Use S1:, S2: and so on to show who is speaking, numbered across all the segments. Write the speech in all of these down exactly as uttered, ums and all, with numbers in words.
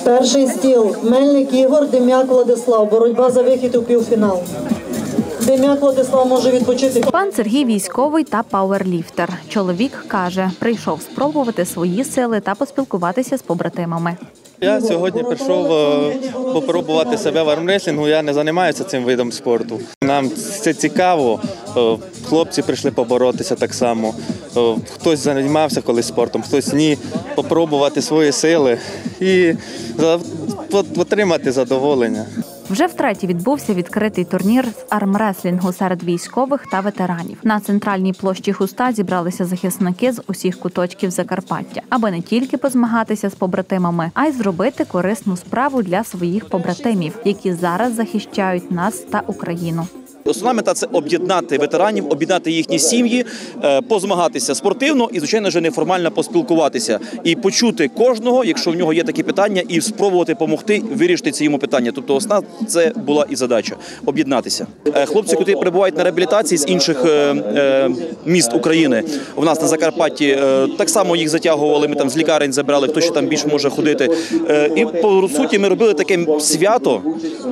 S1: Перший стіл. Мельник Ігор, Дем'як Владислав. Боротьба за вихід у півфінал. Дем'як Владислав може відпочити.
S2: Пан Сергій військовий та пауерліфтер. Чоловік каже, прийшов спробувати свої сили та поспілкуватися з побратимами.
S3: Я сьогодні прийшов попробувати себе в армреслінгу, я не займаюся цим видом спорту. Нам це цікаво, хлопці прийшли поборотися так само. Хтось займався колись спортом, хтось ні. Попробувати свої сили і отримати задоволення.
S2: Вже втретє відбувся відкритий турнір з армреслінгу серед військових та ветеранів. На центральній площі Хуста зібралися захисники з усіх куточків Закарпаття, аби не тільки позмагатися з побратимами, а й зробити корисну справу для своїх побратимів, які зараз захищають нас та Україну.
S4: Основна мета – це об'єднати ветеранів, об'єднати їхні сім'ї, позмагатися спортивно і, звичайно ж, неформально поспілкуватися. І почути кожного, якщо в нього є такі питання, і спробувати допомогти вирішити ці йому питання. Тобто основна це була і задача – об'єднатися. Хлопці, які перебувають на реабілітації з інших міст України, у нас на Закарпатті, так само їх затягували, ми там з лікарень забрали, хто ще там більше може ходити. І, по суті, ми робили таке свято,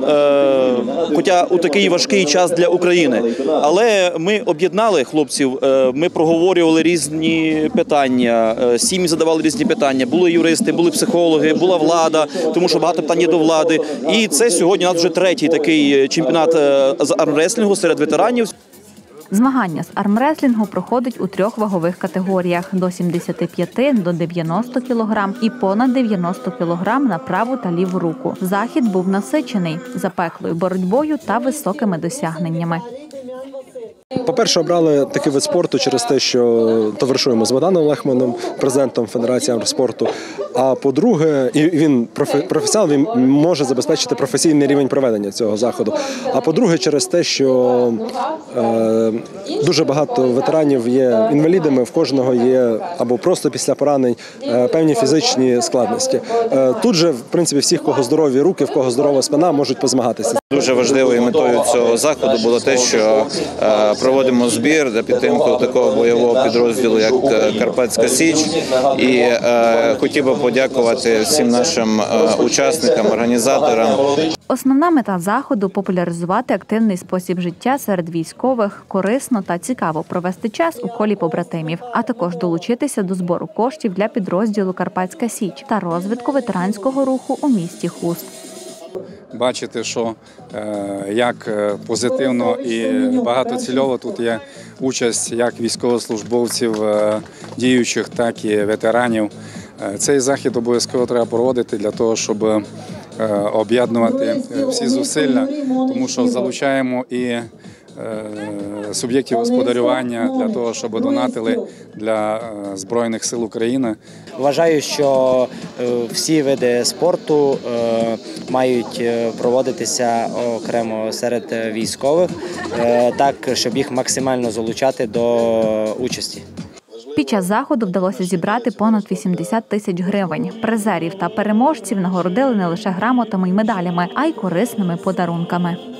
S4: хоча у такий важкий час для України. Але ми об'єднали хлопців, ми проговорювали різні питання, сім'ї задавали різні питання, були юристи, були психологи, була влада, тому що багато питань є до влади. І це сьогодні у нас вже третій такий чемпіонат з армреслінгу серед ветеранів.
S2: Змагання з армреслінгу проходить у трьох вагових категоріях – до сімдесяти п'яти, до дев'яноста кілограм і понад дев'яносто кілограм на праву та ліву руку. Захід був насичений запеклою боротьбою та високими досягненнями.
S5: По-перше, обрали такий вид спорту через те, що товаришуємо з Богданом Лехманом, президентом Федерації армспорту. А по-друге, і він професіонал, він може забезпечити професійний рівень проведення цього заходу. А по-друге, через те, що е, дуже багато ветеранів є інвалідами, в кожного є або просто після поранень е, певні фізичні складності. Е, тут же, в принципі, всіх, кого здорові руки, в кого здорова спина, можуть позмагатися.
S6: Дуже важливою метою цього заходу було те, що е, проводимо збір для підтримки такого бойового підрозділу, як Карпатська Січ. І е, хотів би подякувати всім нашим е, учасникам, організаторам.
S2: Основна мета заходу – популяризувати активний спосіб життя серед військових, корисно та цікаво провести час у колі побратимів, а також долучитися до збору коштів для підрозділу Карпатська Січ та розвитку ветеранського руху у місті Хуст.
S7: Бачити, що як позитивно і багатоцільово тут є участь як військовослужбовців діючих, так і ветеранів. Цей захід обов'язково треба проводити для того, щоб об'єднувати всі зусилля, тому що залучаємо і суб'єктів господарювання для того, щоб донатили для Збройних сил України.
S8: Вважаю, що всі види спорту мають проводитися окремо серед військових, так, щоб їх максимально залучати до участі.
S2: Під час заходу вдалося зібрати понад вісімдесят тисяч гривень. Призерів та переможців нагородили не лише грамотами й медалями, а й корисними подарунками.